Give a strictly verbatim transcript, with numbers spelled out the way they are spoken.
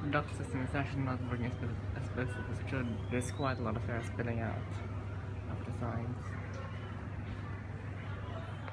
The duct system is actually not working as best as best as it should. There's quite a lot of air spilling out of the sides.